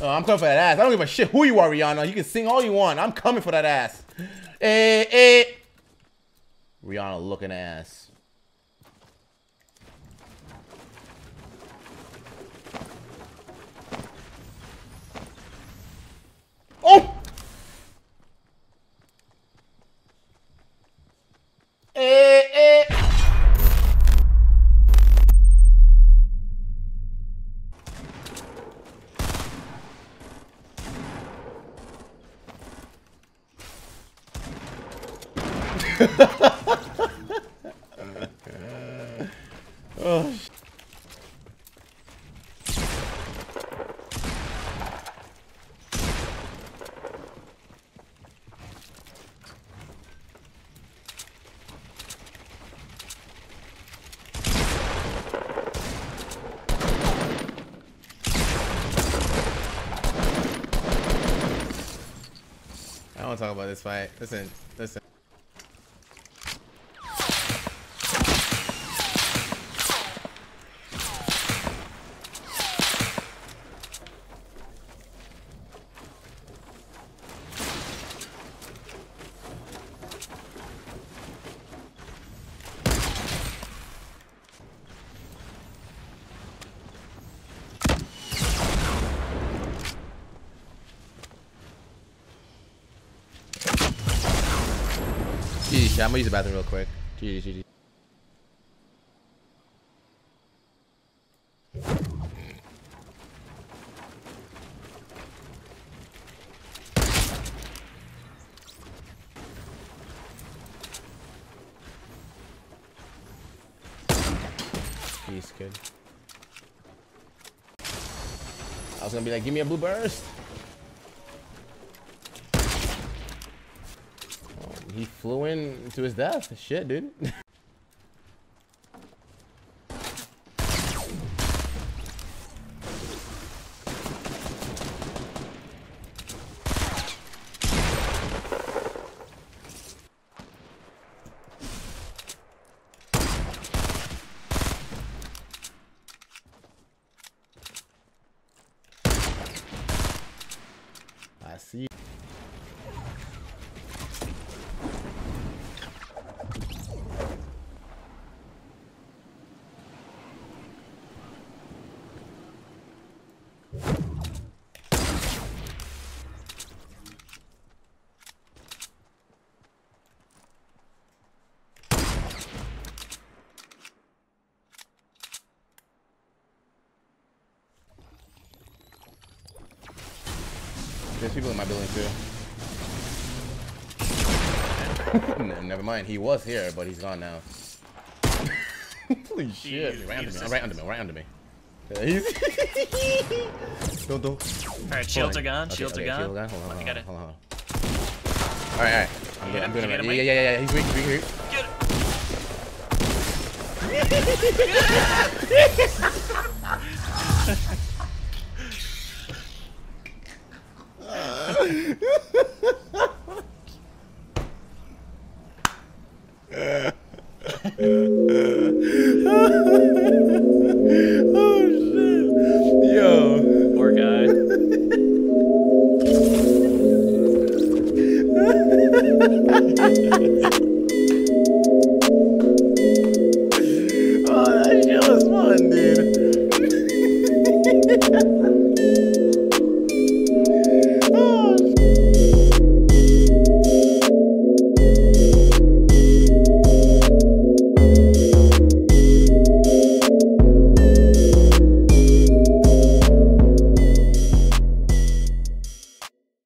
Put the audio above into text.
Oh, I'm coming for that ass. I don't give a shit who you are, Rihanna. You can sing all you want. I'm coming for that ass. Rihanna looking ass. Oh! Oh. I don't want to talk about this fight. Listen. GG, I'm gonna use the bathroom real quick. GG. Jeez, kid. I was gonna be like, give me a blue burst. He flew in to his death. Shit, dude. I see. There's people in my building too. Never mind, he was here, but he's gone now. Holy shit! Right under me. Don't. Alright, shields are gone. Shields are gone. Hold on. Alright. I'm doing it. Yeah. He's weak. Get it.